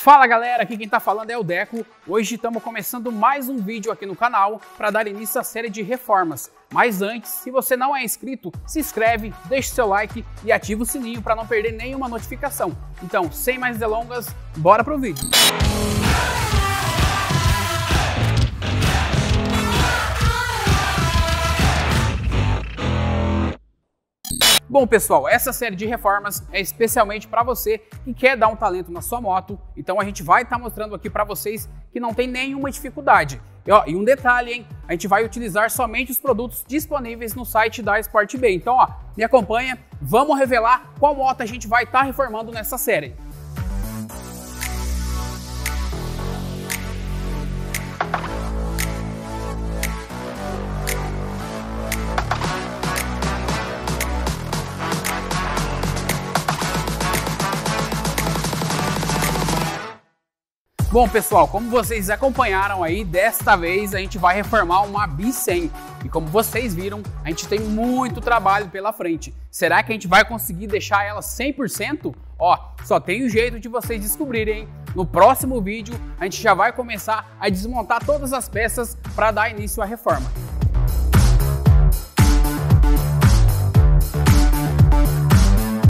Fala galera, aqui quem tá falando é o Deco. Hoje estamos começando mais um vídeo aqui no canal para dar início à série de reformas. Mas antes, se você não é inscrito, se inscreve, deixe seu like e ativa o sininho para não perder nenhuma notificação. Então, sem mais delongas, bora pro vídeo. Bom pessoal, essa série de reformas é especialmente para você que quer dar um talento na sua moto, então a gente vai estar mostrando aqui para vocês que não tem nenhuma dificuldade. E um detalhe, hein? A gente vai utilizar somente os produtos disponíveis no site da Sport Bay. Então, me acompanha, vamos revelar qual moto a gente vai estar reformando nessa série. Bom pessoal, como vocês acompanharam aí, desta vez a gente vai reformar uma B100 e como vocês viram, a gente tem muito trabalho pela frente. Será que a gente vai conseguir deixar ela 100%? Só tem um jeito de vocês descobrirem, hein? No próximo vídeo a gente já vai começar a desmontar todas as peças para dar início à reforma.